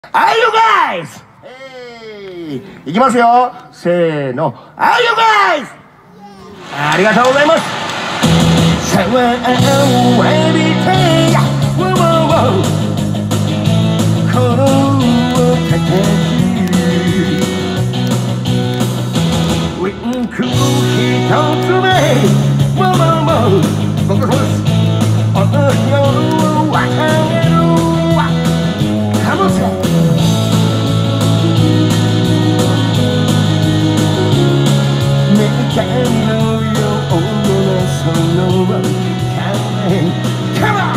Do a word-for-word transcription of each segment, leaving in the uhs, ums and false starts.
Are you guys? えい、いきますよ。せーの。Are you guys? ありがとうございます。シャワーを浴びて、ウォーウォー、心を叩き、ウィンク一つ目、ウォーウォーウォー、僕はそうです。お夜を分かれるかもしれない。光のようなその風カモン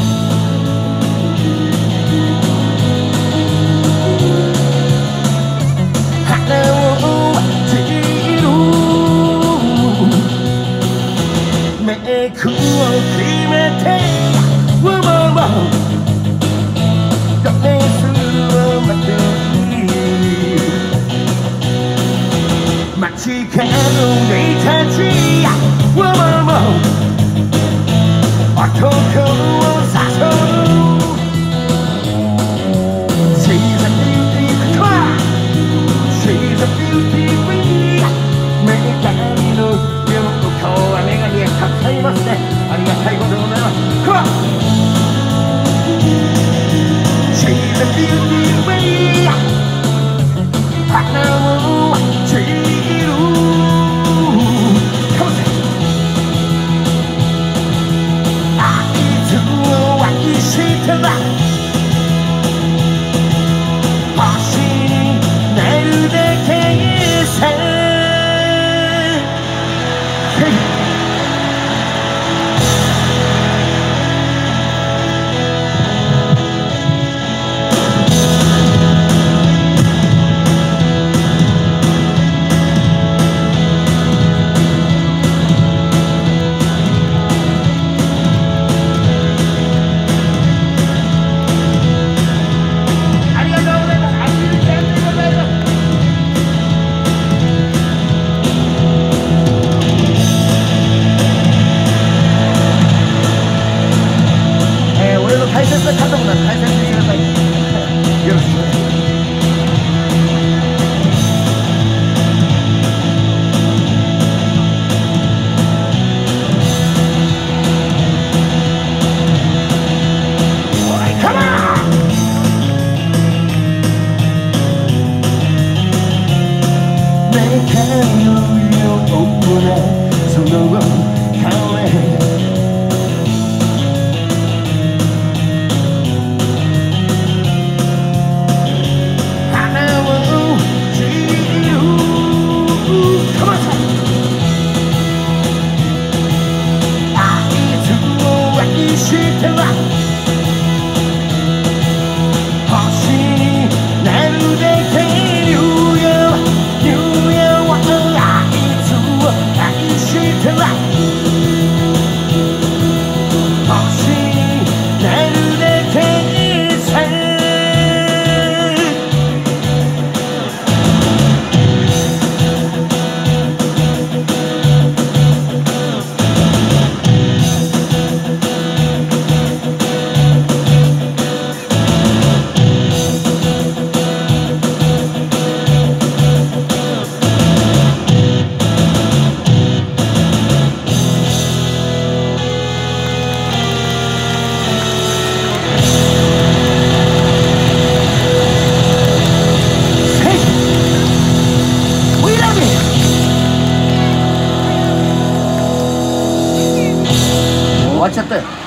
花を散るメイクを決めてウォーウォーウォードレスをまとい街角に立ちウォーウォーウォー男を誘う She's a beauty queen She's a beauty queen 女神のよう今日は女神がたくさんいますね。ありがたいことでございます。Come on She's a beauty queen 花を散るかもしれないしては星になるだけさ大切な家族なんで大切にしてください。よろしくお願いします。終わっちゃったよ。